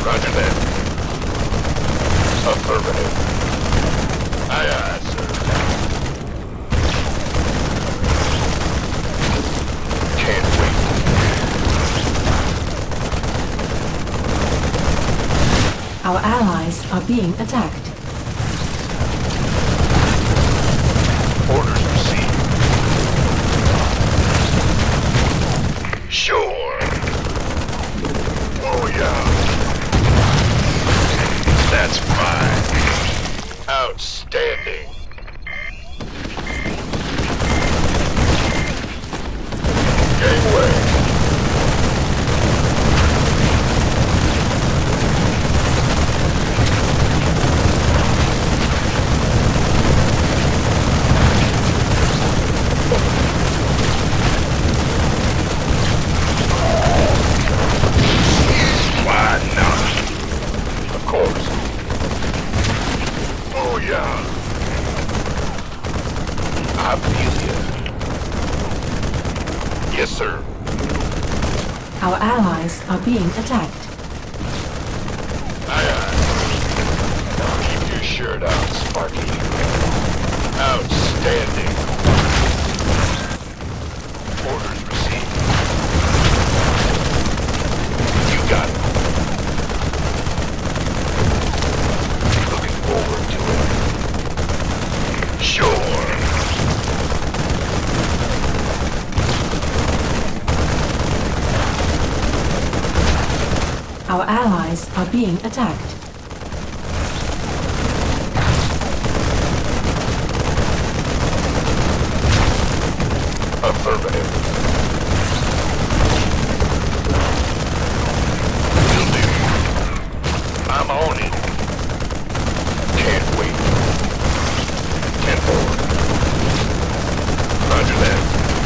Roger that. Affirmative. Aye, aye, sir. Can't wait. Our allies are being attacked. Orders received. Sure. Oh, yeah. That's fine. Outstanding. Gangway. Why not? Of course. Oh yeah. I feel you. Yes, sir. Our allies are being attacked. Aye, aye. Keep your shirt out, Sparky. Outstanding. Orders received. You got it. Looking forward to it. Sure. Our allies are being attacked. Affirmative. Will do. I'm on it. Can't wait. 10-4. Roger that.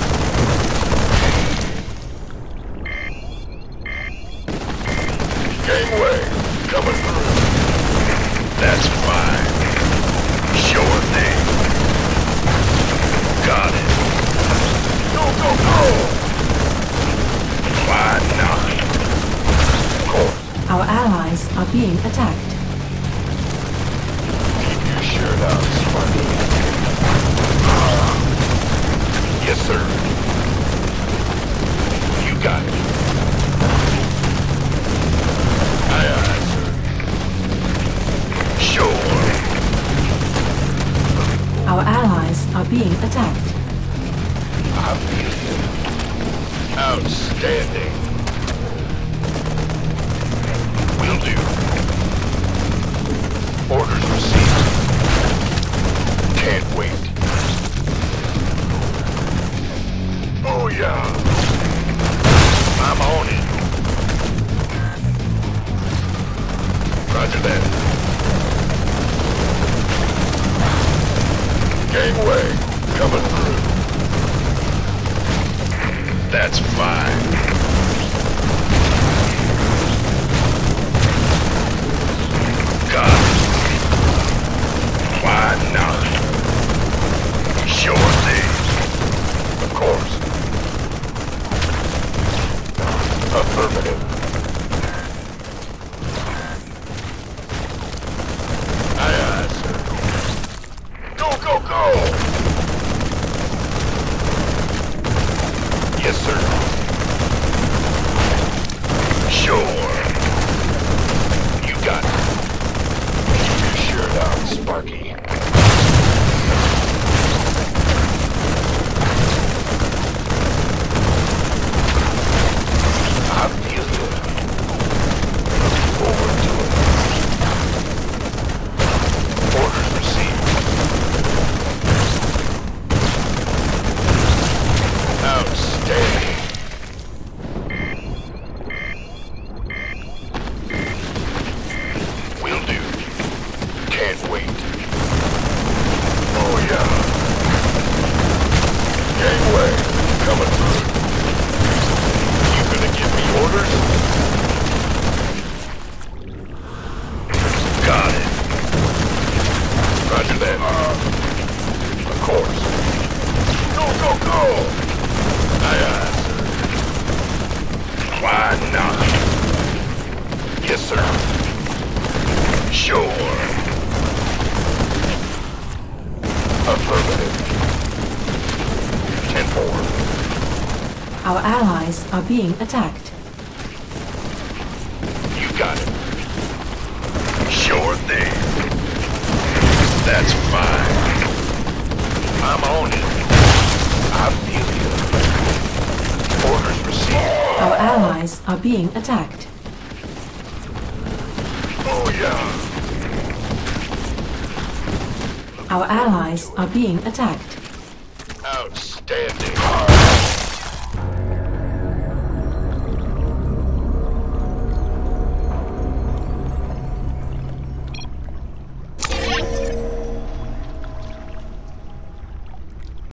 Gangway, coming through. That's fine. Sure thing. Got it. Go, go, go! Why not? Of course. Our allies are being attacked. Keep your shirt out, Sparky. Yes, sir. You got it. Aye, aye, sir. Sure. Our allies are being attacked. I feel you. Outstanding. Will do. Orders received. Can't wait. Oh yeah. I'm on it. Roger that. Gangway, coming through. That's fine. Got it. Why not? Sure thing. Of course. Affirmative. Aye, aye, sir. Go, go, go! Yes, sir. Sure. You got it. Keep your shirt out, Sparky. I feel you. Looking forward to it. Orders received. Outstanding. Will do. Can't wait. Oh yeah. Gangway, coming through. You gonna give me orders? Got it. Roger that. Of course. Go, go, go! Aye, aye, sir. Why not? Yes, sir. Sure. Affirmative. 10-4. Our allies are being attacked. You got it. Sure thing. That's fine. I'm on it. I feel you. Orders received. Our allies are being attacked. Oh yeah. Our allies are being attacked. Outstanding.